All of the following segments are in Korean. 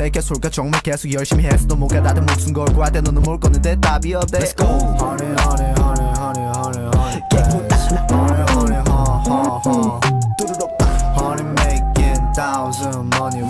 새 개술과 정말 계속 열심히 했어도 뭐가 다들 목숨 걸고 할 때 너는 뭘 걷는데 답이 없대. Let's go. Honey honey honey honey honey honey honey honey honey making thousand money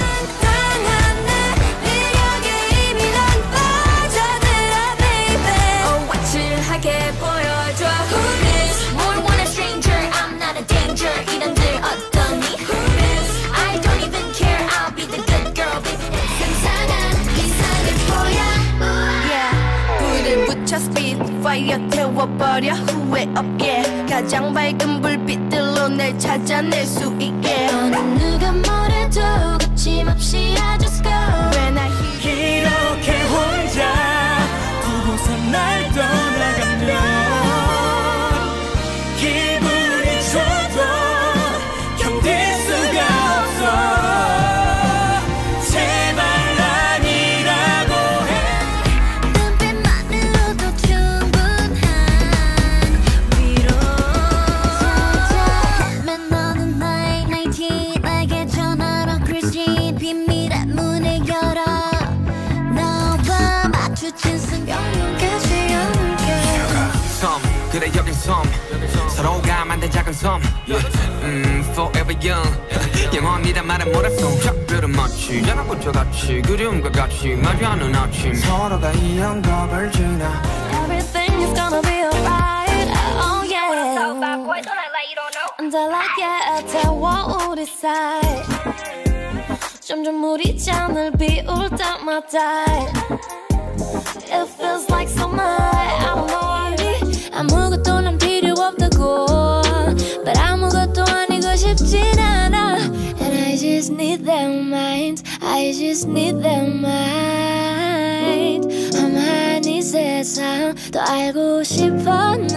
파이어 태워버려 후회 없게 가장 밝은 불빛들로 날 찾아낼 수 있게 너는 누가 뭐래도 거침없이 I just go When I hear 이렇게 혼자 두고서 날 떠나가면 기분이 좋도 견딜 수가 없어 그래 여긴 섬 서로가 만든 작은 섬 Forever young 영원이란 말은 몰랐어 작별은 마치 자라고쳐 같이 그리움과 같이 마주하는 아침 서로가 이 영겁을 지나 Everything is gonna be alright Oh yeah Until I get 태워 우리 사이 점점 우리 잔을 비울 때마다 It feels like summer I don't know 아무것도 난 필요 없다고 But 아무것도 아니고 싶진 않아 And I just need their mind I just need their mind 험한 이 세상 더 알고 싶어 나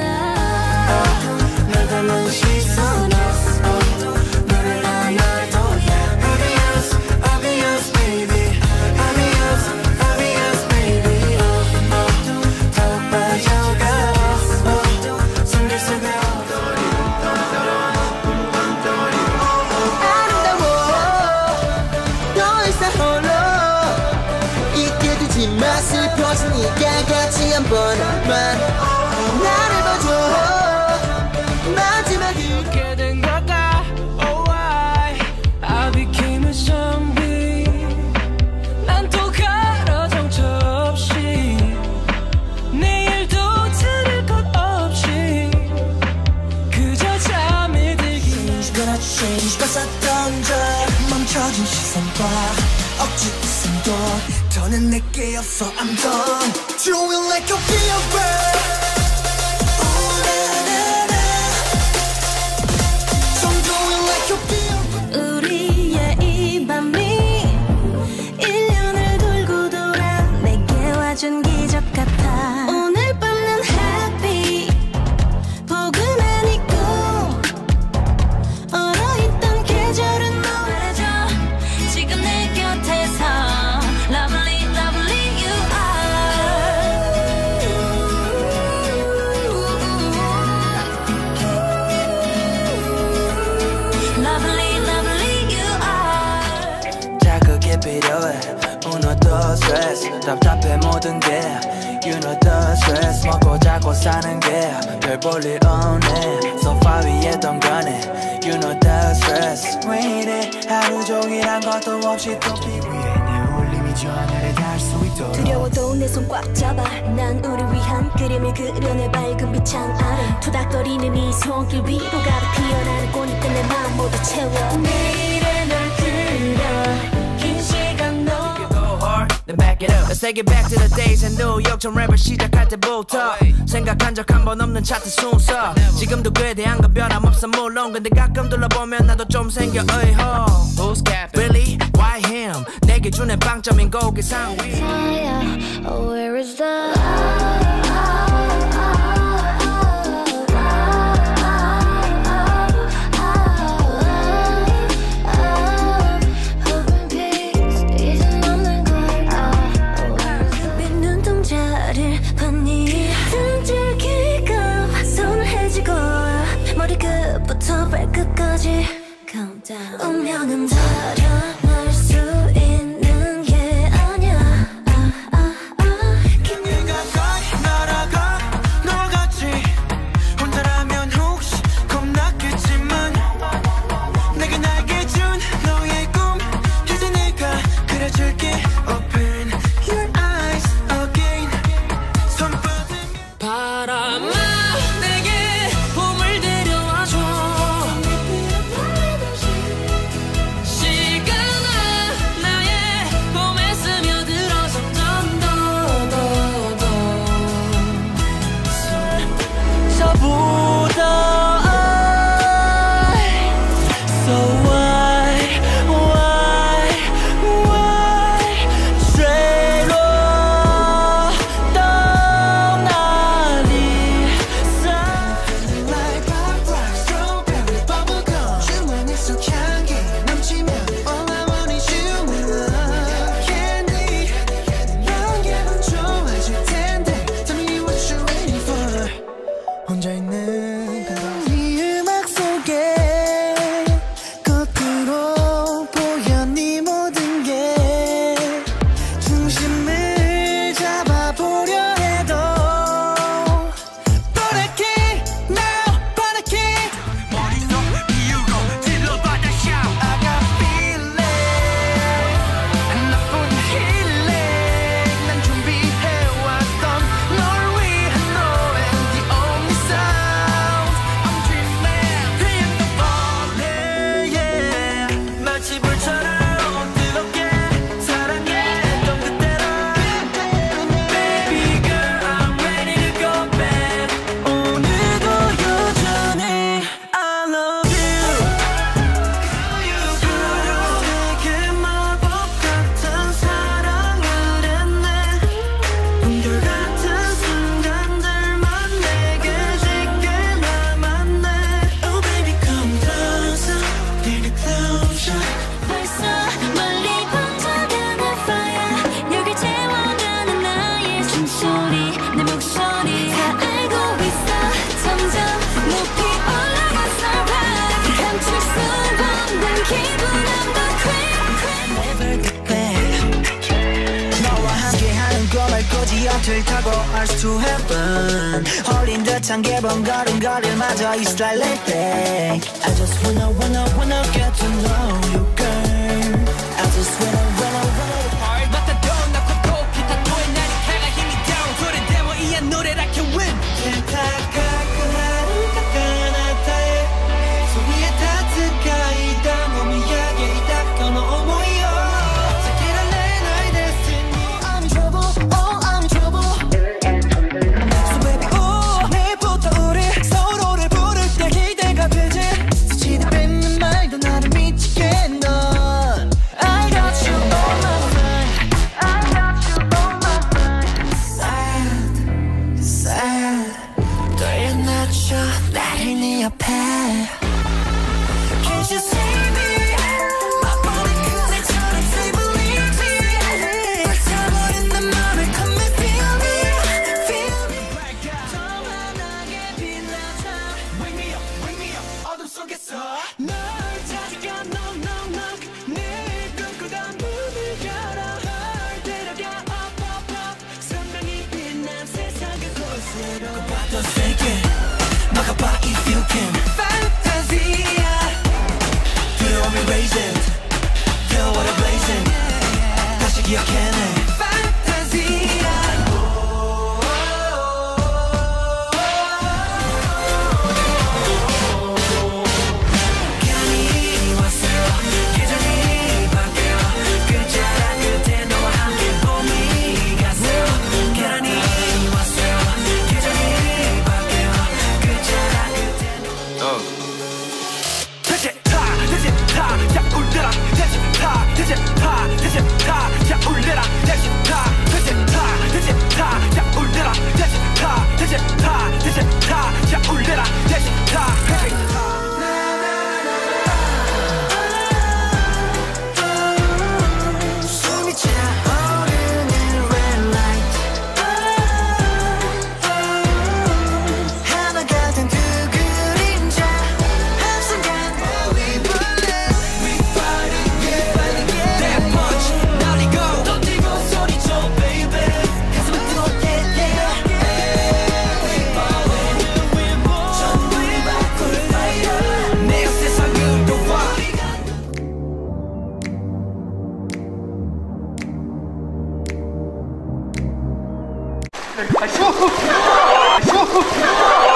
널 닮은 시선 너를 날 도 Obvious, obvious baby Obvious, obvious baby 더욱 빠져가 슬퍼지니까 같이 한 번만 나를 봐줘 마지막이 어떻게 된 걸까 Oh I became a zombie 난 또 가라 정처 없이 내일도 들을 것 없이 그저 잠이 들기 죽어라 change 벗어 던져 멈춰진 시선과 억지 웃음도 더는 내게 없어 I'm done Chewing like a beer bird Ooh na na na So I'm doing like a beer bird 우리의 이 밤이 1년을 돌고 돌아 내게 와준 기적 같아 오늘 밤 난 happy 포근한 이 꿈 얼어있던 계절은 노래져 지금 내 곁에서 Lovely, lovely you are Lovely, lovely you are 자극이 필요해 Uno, dos, tres 답답해 모든 게 You know the stress 먹고 자고 사는 게 별 볼 일 없네 소파 위에 덩그러네 You know the stress 왜 이래 하루 종일 한 것도 없이 또 비 위에 내 울림이 저 하늘에 닿을 수 있도록 두려워도 내 손 꽉 잡아 난 우리 위한 그림을 그려내 밝은 빛창 아래 투닥거리는 이 손길 위로 가득 피어나는 꽃잎들 내 마음 모두 채워 내일의 널 그려 긴 시간 너 Then back it up Let's take it back to the days in New York 전 랩을 시작할 때부터 생각한 적 한 번 없는 차트 순서 지금도 그에 대한 건 변함없어 물론 근데 가끔 둘러보면 나도 좀 생겨 의호 Who's capping? Really? Why him? 내게 주는 빵점인 고기상 위 Oh, where is the 머리끝부터 발끝까지 Countdown 운명은 달아날 수 있는 게 앞을 타고 Arch to Heaven 홀린 듯한 개번 걸음걸이를 마저 It's like that I just wanna get to know you girl I just wanna 맡아도 낳고 기타토에 나는 칼가 힘이 down 소리 데모 이야 노래를 I can win 탁탁한 하루 닦아놨다해 소리에 따뜻하이다 몸이 약에 닦아 너 모여 새끼란 내 나의 destiny I'm trouble, oh I'm trouble So baby oh 내일부터 우리 서로를 부를 때 기대가 되지 스치듯 뱉는 말도 나를 미치게 넌 I got you on my mind I got you on my mind Sad, sad 돌려놔줘 나를 네 옆에 Can't you see me 맛보는 그대처럼 스리블리지 불타버린 내 맘을 come and feel me Feel me 더 환하게 빛나자 Wake me up 어둠 속에서 널 찾아가 knock knock knock 내 꿈꾸던 문을 열어 널 데려가 up up up 선명히 빛난 세상 그곳으로 봐도 세게 막아봐 if you can Fantasia 두려움이 raising Feel what I'm blazing 다시 기억해내 Fantasia 시간이 왔어 계절이 바뀌어 끝자락 끝에 너와 함께 봄이 갔어 계란이 왔어 계절이 바뀌어 끝자락 끝에 대체 타 야 울려라 대체 타 야 울려라 대체 타 야 울려라 대체 타 야 울려라 대체 타 숨이 차오르는 red light 하나가 된 두 그림자 한순간 We fighting it That punch 날리고 던지고 소리쳐 baby 가슴을 뜨겁게 We falling 전부를 바꿀 fire 내 세상을 도와 아, 쉬워!